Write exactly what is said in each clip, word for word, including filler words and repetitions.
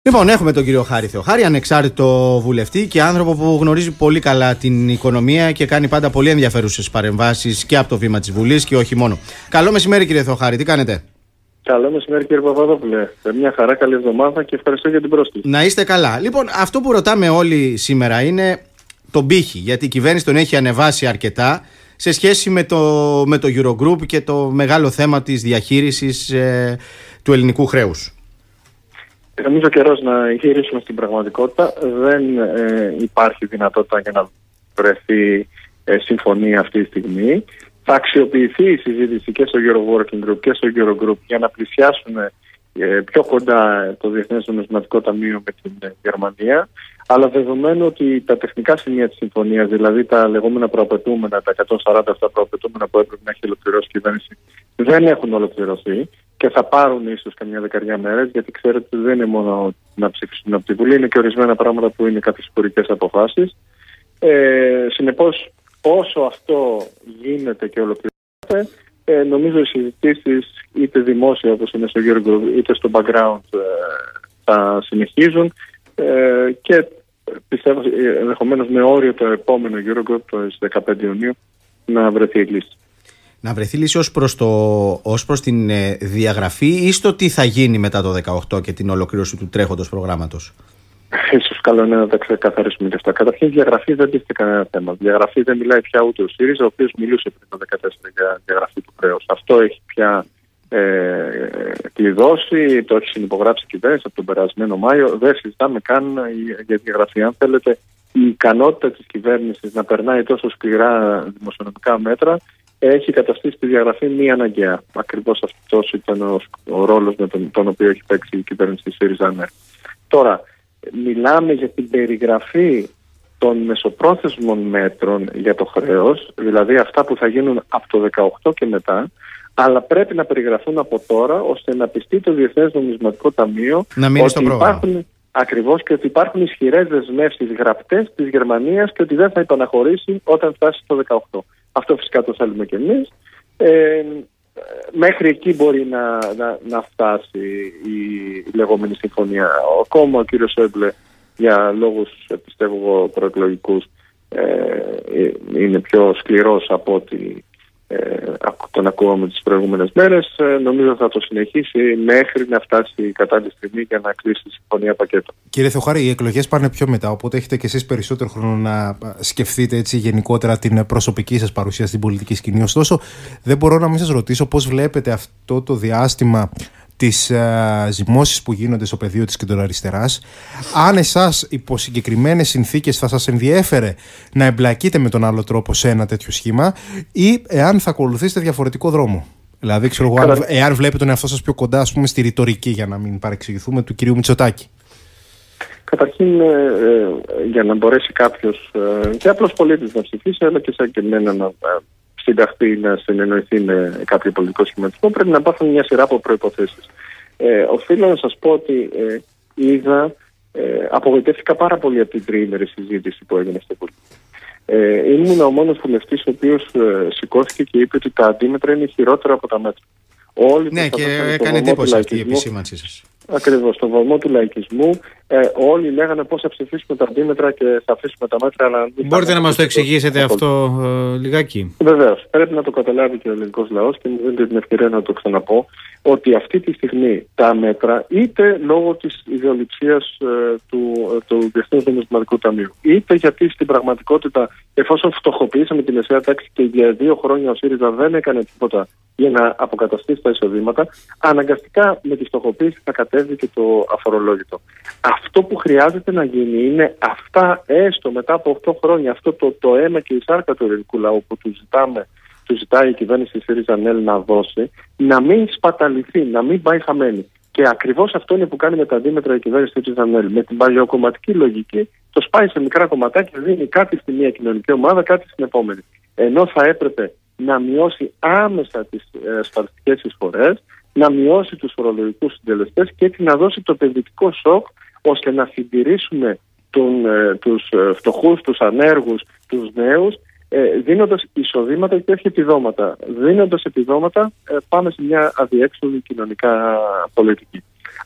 Λοιπόν, έχουμε τον κύριο Χάρη Θεοχάρη, ανεξάρτητο βουλευτή και άνθρωπο που γνωρίζει πολύ καλά την οικονομία και κάνει πάντα πολύ ενδιαφέρουσες παρεμβάσεις και από το βήμα της Βουλής και όχι μόνο. Καλό μεσημέρι, κύριε Θεοχάρη, τι κάνετε? Καλό μεσημέρι, κύριε Παπαδόπουλε. Μια χαρά, καλή εβδομάδα και ευχαριστώ για την πρόσκληση. Να είστε καλά. Λοιπόν, αυτό που ρωτάμε όλοι σήμερα είναι τον πύχη, γιατί η κυβέρνηση τον έχει ανεβάσει αρκετά σε σχέση με το, με το Eurogroup και το μεγάλο θέμα της διαχείρισης ε, του ελληνικού χρέους. Νομίζω ο καιρός να γυρίσουμε στην πραγματικότητα. Δεν ε, υπάρχει δυνατότητα για να βρεθεί ε, συμφωνία αυτή τη στιγμή. Θα αξιοποιηθεί η συζήτηση και στο Euro Working Group και στο Eurogroup για να πλησιάσουν ε, πιο κοντά το Διεθνές Νομισματικό Ταμείο με την ε, Γερμανία. Αλλά δεδομένου ότι τα τεχνικά σημεία της συμφωνίας, δηλαδή τα λεγόμενα προαπαιτούμενα, τα εκατόν σαράντα επτά προαπαιτούμενα που έπρεπε να έχει ολοκληρώσει η κυβέρνηση, δεν έχουν ολοκληρωθεί και θα πάρουν ίσως καμιά δεκαριά μέρες, γιατί ξέρετε ότι δεν είναι μόνο να ψηφίσουν από τη Βουλή, είναι και ορισμένα πράγματα που είναι κάποιες υπουργικές αποφάσεις. Ε, συνεπώς, όσο αυτό γίνεται και ολοκληρώνεται, ε, νομίζω οι συζητήσεις είτε δημόσια όπως είναι στο Eurogroup είτε στο background ε, θα συνεχίζουν ε, και πιστεύω ενδεχομένως με όριο το επόμενο Eurogroup το δεκαπέντε Ιουνίου να βρεθεί η λύση. Να βρεθεί λύση ως προς, το, ως προς την ε, διαγραφή ή στο τι θα γίνει μετά το δεκαοκτώ και την ολοκλήρωση του τρέχοντος προγράμματος? Ίσως καλό είναι να τα ξεκαθαρίσουμε και αυτά. Καταρχήν, η διαγραφή δεν τίθεται κανένα θέμα. Η διαγραφή δεν μιλάει πια ούτε ο ΣΥΡΙΖΑ, ο οποίος μιλούσε πριν το δύο χιλιάδες δεκατέσσερα για διαγραφή του χρέους. Αυτό έχει πια ε, κλειδώσει, το έχει συνυπογράψει η κυβέρνηση από τον περασμένο Μάιο. Δεν συζητάμε καν για διαγραφή. Αν θέλετε, η ικανότητα της κυβέρνησης να περνάει τόσο σκληρά δημοσιονομικά μέτρα έχει καταστήσει τη διαγραφή μη αναγκαία. Ακριβώς αυτός ήταν ο, ο ρόλος με τον, τον οποίο έχει παίξει η κυβέρνηση ΣΥΡΙΖΑ. Ναι. Τώρα, μιλάμε για την περιγραφή των μεσοπρόθεσμων μέτρων για το χρέος, δηλαδή αυτά που θα γίνουν από το δεκαοκτώ και μετά, αλλά πρέπει να περιγραφούν από τώρα ώστε να πιστεί το Διεθνές Νομισματικό Ταμείο να μείνει στο πρόγραμμα. Υπάρχουν, ακριβώς, και ότι υπάρχουν ισχυρές δεσμεύσεις γραπτές της Γερμανίας και ότι δεν θα υπαναχωρήσει όταν φτάσει το δεκαοκτώ. Αυτό φυσικά το θέλουμε και εμείς. Ε, μέχρι εκεί μπορεί να, να, να φτάσει η λεγόμενη συμφωνία. Ακόμα ο κύριος Σόιμπλε, για λόγους πιστεύω προεκλογικούς, ε, είναι πιο σκληρός από ότι ε, τον ακούγαμε τις προηγούμενες μέρες. Ε, νομίζω θα το συνεχίσει μέχρι να φτάσει η κατάλληλη στιγμή για να κλείσει η συμφωνία πακέτο. Κύριε Θεοχάρη, οι εκλογές πάνε πιο μετά, οπότε έχετε και εσείς περισσότερο χρόνο να σκεφτείτε έτσι γενικότερα την προσωπική σας παρουσία στην πολιτική σκηνή. Ωστόσο, δεν μπορώ να μην σας ρωτήσω πώς βλέπετε αυτό το διάστημα τις uh, ζυμώσεις που γίνονται στο πεδίο της κεντροαριστεράς. Αν εσάς υπό συγκεκριμένες συνθήκες θα σας ενδιέφερε να εμπλακείτε με τον άλλο τρόπο σε ένα τέτοιο σχήμα ή εάν θα ακολουθήσετε διαφορετικό δρόμο. Δηλαδή, ξέρω εγώ, Κατα... εάν βλέπετε τον εαυτό σας πιο κοντά, ας πούμε, στη ρητορική, για να μην παρεξηγηθούμε, του κυρίου Μητσοτάκη. Καταρχήν, ε, ε, για να μπορέσει κάποιος ε, και απλός πολίτης να ψηφίσει, αλλά και σαν και εμένα να ε, συνταχθεί, να συνεννοηθεί με κάποιο πολιτικό σχηματισμό, πρέπει να υπάρχουν μια σειρά από προϋποθέσεις. Ε, οφείλω να σας πω ότι ε, είδα, ε, απογοητεύτηκα πάρα πολύ από την τριήμερη συζήτηση που έγινε στο Βουλή. Ε, ήμουν ο μόνος βουλευτής ο οποίος ε, σηκώθηκε και είπε ότι τα αντίμετρα είναι χειρότερα από τα μέτρα. Όλοι ναι, και έκανε εντύπωση αυτή η επισήμανσή σας. Ακριβώς, στον βωμό του λαϊκισμού ε, όλοι λέγανε πώς θα ψηφίσουμε τα αντίμετρα και θα αφήσουμε τα μέτρα. Αλλά μπορείτε να μας το εξηγήσετε αυτό ε, λιγάκι? Βεβαίως. Πρέπει να το καταλάβει και ο ελληνικός λαός και μου δίνετε την ευκαιρία να το ξαναπώ ότι αυτή τη στιγμή τα μέτρα, είτε λόγω της ιδεολειψίας ε, του, ε, του Διεθνούς Νομισματικού Ταμείου, είτε γιατί στην πραγματικότητα, εφόσον φτωχοποιήσαμε τη μεσαία τάξη και για δύο χρόνια ο ΣΥΡΙΖΑ δεν έκανε τίποτα για να αποκαταστήσει τα εισοδήματα, αναγκαστικά με τη φτωχοποίηση θα κατέβει και το αφορολόγητο. Αυτό που χρειάζεται να γίνει είναι αυτά, έστω μετά από οκτώ χρόνια, αυτό το, το αίμα και η σάρκα του ελληνικού λαού που του ζητάμε, του ζητάει η κυβέρνηση ΣΥΡΙΖΑ να δώσει, να μην σπαταληθεί, να μην πάει χαμένη. Και ακριβώς αυτό είναι που κάνει με τα αντίμετρα η κυβέρνηση ΣΥΡΙΖΑ. Με την παλαιοκομματική λογική, το σπάει σε μικρά κομματάκια, δίνει κάτι στη μία κοινωνική ομάδα, κάτι στην επόμενη. Ενώ θα έπρεπε να μειώσει άμεσα τις ε, ασφαλιστικές εισφορές, να μειώσει τους φορολογικούς συντελεστές και έτσι να δώσει το επενδυτικό σοκ ώστε να συντηρήσουμε τον, ε, τους ε, φτωχούς, τους ανέργους, τους νέους, ε, δίνοντας εισοδήματα και όχι επιδόματα. Δίνοντας επιδόματα ε, πάμε σε μια αδιέξοδη κοινωνικά πολιτική.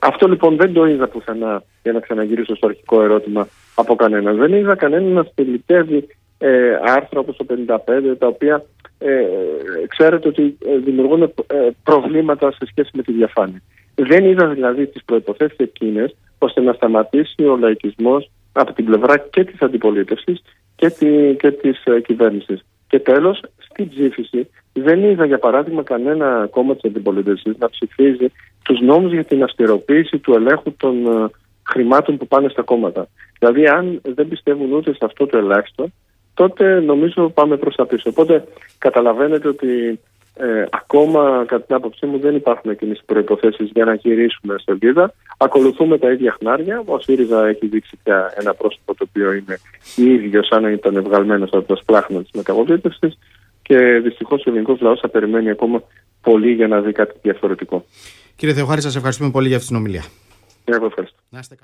Αυτό λοιπόν δεν το είδα πουθενά, για να ξαναγυρίσω στο αρχικό ερώτημα, από κανέναν. Δεν είδα κανέναν να στελιτεύει ε, άρθρα όπως το πενήντα πέντε, τα οποία ε, ξέρετε ότι δημιουργούν ε, προβλήματα σε σχέση με τη διαφάνεια. Δεν είδα δηλαδή τις προϋποθέσεις εκείνες ώστε να σταματήσει ο λαϊκισμός από την πλευρά και της αντιπολίτευσης και, τη, και της ε, κυβέρνησης. Και τέλος, στην ψήφιση δεν είδα για παράδειγμα κανένα κόμμα της αντιπολίτευσης να ψηφίζει τους νόμους για την αυστηροποίηση του ελέγχου των ε, χρημάτων που πάνε στα κόμματα. Δηλαδή αν δεν πιστεύουν ούτε σε αυτό το ελάχιστο, τότε νομίζω πάμε προς τα πίσω. Οπότε καταλαβαίνετε ότι ε, ακόμα κατά την άποψή μου δεν υπάρχουν εκείνες οι προϋποθέσεις για να γυρίσουμε σελίδα. Ακολουθούμε τα ίδια χνάρια. Ο ΣΥΡΙΖΑ έχει δείξει πια ένα πρόσωπο το οποίο είναι ίδιο σαν να ήταν βγαλμένο από το σπλάχνο της μεταγωγήτευσης και δυστυχώς ο ελληνικός λαός θα περιμένει ακόμα πολύ για να δει κάτι διαφορετικό. Κύριε Θεοχάρη, σας ευχαριστούμε πολύ για αυτή την ομιλία. Εγώ ευχαριστώ.